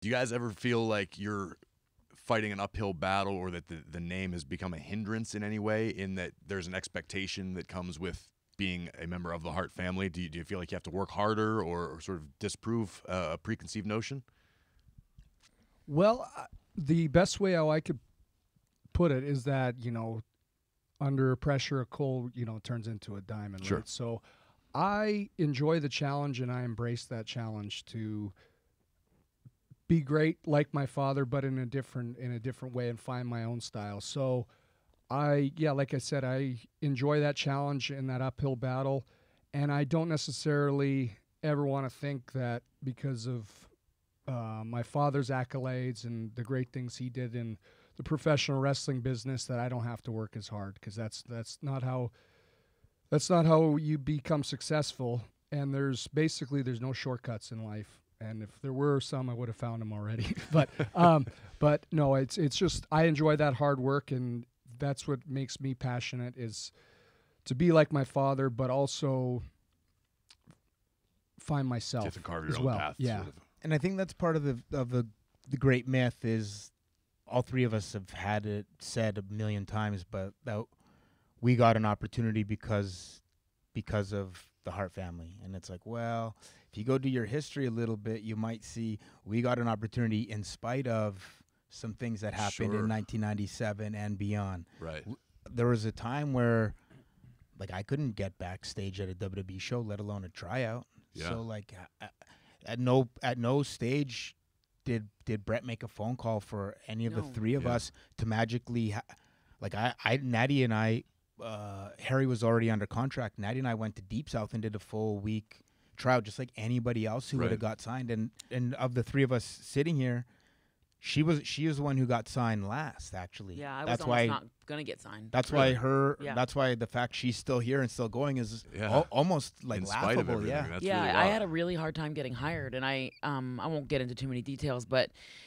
Do you guys ever feel like you're fighting an uphill battle, or that the name has become a hindrance in any way, in that there's an expectation that comes with being a member of the Hart family? Do you feel like you have to work harder or sort of disprove a preconceived notion? Well, the best way how I could put it is that, under pressure, a coal, turns into a diamond. Sure. Right? So I enjoy the challenge, and I embrace that challenge to be great like my father, but in a different way, and find my own style. So like I said, I enjoy that challenge and that uphill battle, and I don't necessarily ever want to think that because of my father's accolades and the great things he did in the professional wrestling business that I don't have to work as hard, because that's not how you become successful. And there's no shortcuts in life. And if there were some, I would have found them already. But no, it's just I enjoy that hard work, and that's what makes me passionate, is to be like my father, but also find myself Get to carve your as own well. path. Yeah. Sort of. And I think that's part of the great myth is all three of us have had it said a million times, but that we got an opportunity because of the Hart family. And it's like, well, if you go to your history a little bit, you might see we got an opportunity in spite of some things that happened in 1997 and beyond. Right. There was a time where, like, I couldn't get backstage at a WWE show, let alone a tryout. Yeah. So, like, at no stage did Bret make a phone call for any of the three of us to magically, Natty and I, Harry was already under contract. Natty and I went to Deep South and did a full week tryout, just like anybody else who would have got signed. And of the three of us sitting here, she is the one who got signed last, actually. Yeah, I was almost not gonna get signed. That's why that's why the fact she's still here and still going is almost like in spite laughable. of everything. That's yeah, really I wild. had a really hard time getting hired, and I won't get into too many details, but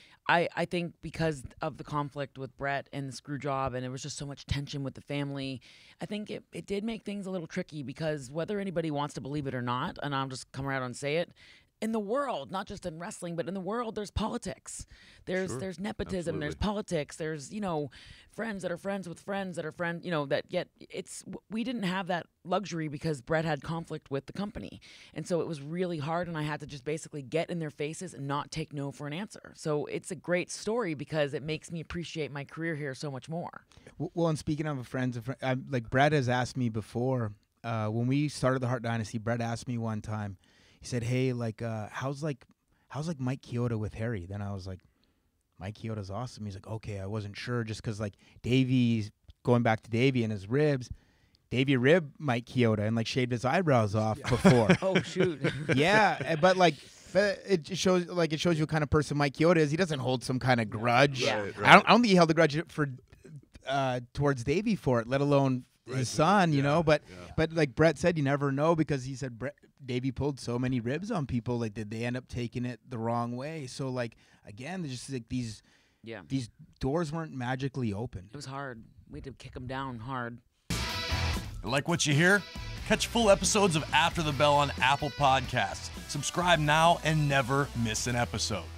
I think because of the conflict with Bret and the screw job, and there was just so much tension with the family, I think it did make things a little tricky, because whether anybody wants to believe it or not, and I'll just come around and say it, in the world, not just in wrestling, but in the world, there's politics. There's nepotism. Absolutely. There's politics. There's friends that are friends with friends that are friends. That yet we didn't have that luxury because Bret had conflict with the company, and so it was really hard. And I had to just basically get in their faces and not take no for an answer. So it's a great story because it makes me appreciate my career here so much more. Well, and speaking of friends, like Bret has asked me before when we started the Hart Dynasty. Bret asked me one time. He said, "Hey, how's Mike Chioda with Harry?" Then I was like, "Mike Chioda's awesome." He's like, "Okay, I wasn't sure just because Davey's going back to Davey and his ribs. Davey ribbed Mike Chioda and shaved his eyebrows off before." Oh shoot! Yeah, but it shows you what kind of person Mike Chioda is. He doesn't hold some kind of grudge. Yeah. Right. I don't think he held a grudge for towards Davey for it, let alone his son. But like Bret said, you never know, because he said Davey pulled so many ribs on people. Did they end up taking it the wrong way? So again, there's just these doors weren't magically open. It was hard. We had to kick them down hard. Like what you hear? Catch full episodes of After the Bell on Apple Podcasts. Subscribe now and never miss an episode.